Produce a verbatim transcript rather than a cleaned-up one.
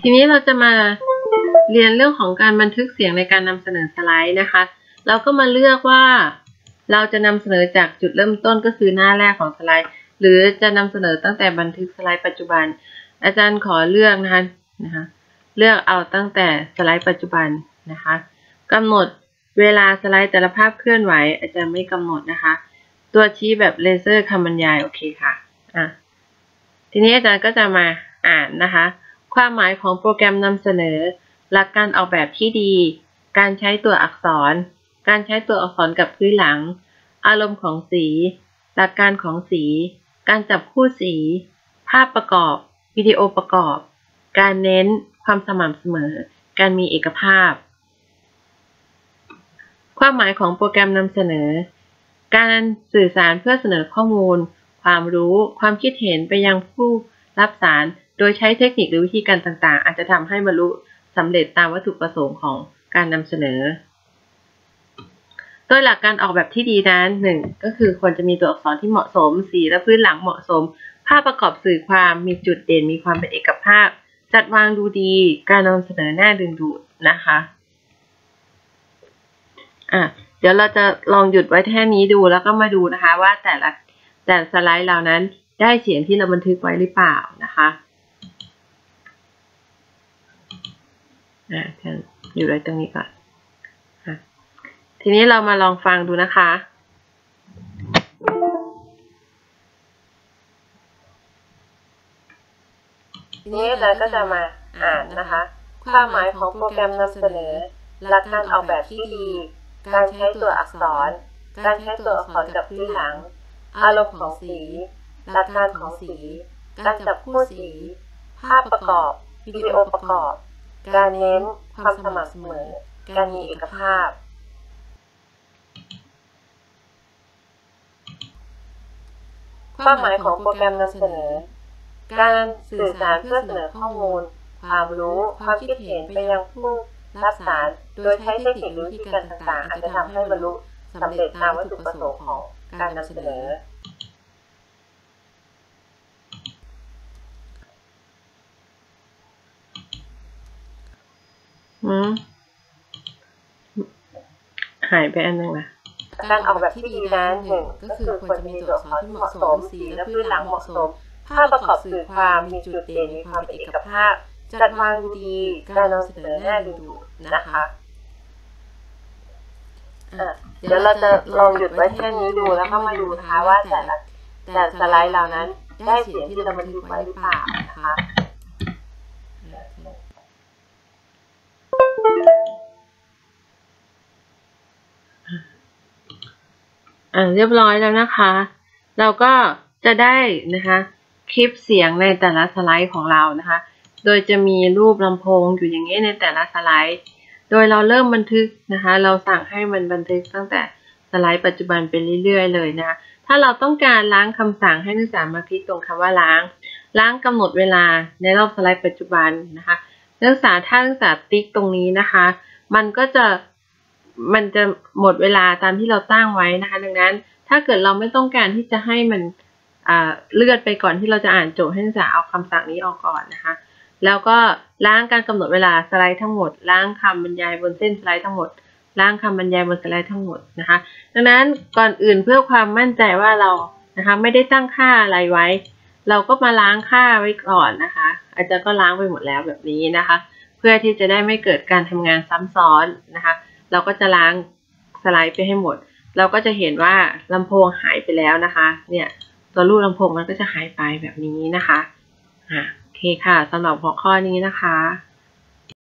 ทีนี้เราจะมาเรียนเรื่องของการบันทึกเสียงในการนำเสนอสไลด์นะคะเราก็มาเลือกว่าเราจะนำเสนอจากจุดเริ่มต้นก็คือหน้าแรกของสไลด์หรือจะนำเสนอตั้งแต่บันทึกสไลด์ปัจจุบันอาจารย์ขอเลือกนะคะนะคะเลือกเอาตั้งแต่สไลด์ปัจจุบันนะคะกำหนดเวลาสไลด์แต่ละภาพเคลื่อนไหวอาจารย์ไม่กำหนดนะคะตัวชี้แบบเลเซอร์คำบรรยายโอเคค่ะอ่ะทีนี้อาจารย์ก็จะมาอ่านนะคะความหมายของโปรแกรมนำเสนอหลักการออกแบบที่ดีการใช้ตัวอักษรการใช้ตัวอักษรกับพื้นหลังอารมณ์ของสีหลักการของสีการจับคู่สีภาพประกอบวิดีโอประกอบการเน้นความสม่ำเสมอการมีเอกภาพความหมายของโปรแกรมนำเสนอการสื่อสารเพื่อเสนอข้อมูลความรู้ความคิดเห็นไปยังผู้รับสารโดยใช้เทคนิคหรือวิธีการต่างๆอาจจะทำให้บรรลุสำเร็จตามวัตถุประสงค์ของการนำเสนอโดยหลักการออกแบบที่ดีนั้นหนึ่งก็คือควรจะมีตัวอักษรที่เหมาะสมสีและพื้นหลังเหมาะสมภาพประกอบสื่อความมีจุดเด่นมีความเป็นเอกภาพจัดวางดูดีการนำเสนอหน้าดึงดูดนะคะอ่ะเดี๋ยวเราจะลองหยุดไว้แค่นี้ดูแล้วก็มาดูนะคะว่าแต่ละแต่สไลด์เหล่านั้นได้เสียงที่เราบันทึกไว้หรือเปล่านะคะอ่ะอยู่ไว้ตรงนี้ก่อนทีนี้เรามาลองฟังดูนะคะทีนี้เราก็จะมาอ่านนะคะความหมายของโปรแกรมนำเสนอหลักการออกแบบที่ดีการใช้ตัวอักษรการใช้ตัวอักษรกับพื้นหลังอารมณ์ของสีหลักการของสีการจับคู่สีภาพประกอบวิดีโอประกอบการเน้นความสม่ำเสมอการมีเอกภาพความหมายของโปรแกรมนำเสนอการสื่อสารเพื่อเสนอข้อมูลความรู้ความคิดเห็นไปยังผู้รับสารโดยใช้เทคนิคหรือวิธีการต่างๆอาจจะทำให้บรรลุสำเร็จตามวัตถุประสงค์ของการนำเสนออืมหายไปอันนึงนะการออกแบบที่ดีนั้นหนึ่งก็คือควรจะมีตัวอักษรที่เหมาะสมสีและพื้นหลังเหมาะสมภาพประกอบสื่อความมีจุดเด่นมีความเป็นเอกภาพจัดวางดูดีการนำเสนอหน้าดึงดูดนะคะเดี๋ยวเราจะลองหยุดไว้แค่นี้ดูแล้วก็มาดูนะคะว่าแต่ละแต่สไลด์เหล่านั้นได้เสียงที่เราบันทึกไว้หรือเปล่านะคะอ่าเรียบร้อยแล้วนะคะเราก็จะได้นะคะคลิปเสียงในแต่ละสไลด์ของเรานะคะโดยจะมีรูปลำโพงอยู่อย่างนี้ในแต่ละสไลด์โดยเราเริ่มบันทึกนะคะเราสั่งให้มันบันทึกตั้งแต่สไลด์ปัจจุบันไปเรื่อยๆเลยนะถ้าเราต้องการล้างคำสั่งให้นักศึกษามาคลิกตรงคำว่าล้างล้างกำหนดเวลาในรอบสไลด์ปัจจุบันนะคะนักศึกษาถ้านักศึกษาติ๊กตรงนี้นะคะมันก็จะมันจะหมดเวลาตามที่เราตั้งไว้นะคะดังนั้นถ้าเกิดเราไม่ต้องการที่จะให้มันเลื่อนไปก่อนที่เราจะอ่านโจทย์ให้นักศึกษาเอาคำสั่งนี้ออกก่อนนะคะแล้วก็ล้างการกำหนดเวลาสไลด์ทั้งหมดล้างคำบรรยายบนเส้นสไลด์ทั้งหมดล้างคำบรรยายบนสไลด์ทั้งหมดนะคะดังนั้นก่อนอื่นเพื่อความมั่นใจว่าเรานะคะไม่ได้ตั้งค่าอะไรไว้เราก็มาล้างค่าไว้ก่อนนะคะอาจารย์ก็ล้างไปหมดแล้วแบบนี้นะคะเพื่อที่จะได้ไม่เกิดการทำงานซ้ำซ้อนนะคะเราก็จะล้างสไลด์ไปให้หมดเราก็จะเห็นว่าลำโพงหายไปแล้วนะคะเนี่ยตัวรูปลำโพงมันก็จะหายไปแบบนี้นะคะอ่ะโอเคค่ะสำหรับหัวข้อนี้นะคะ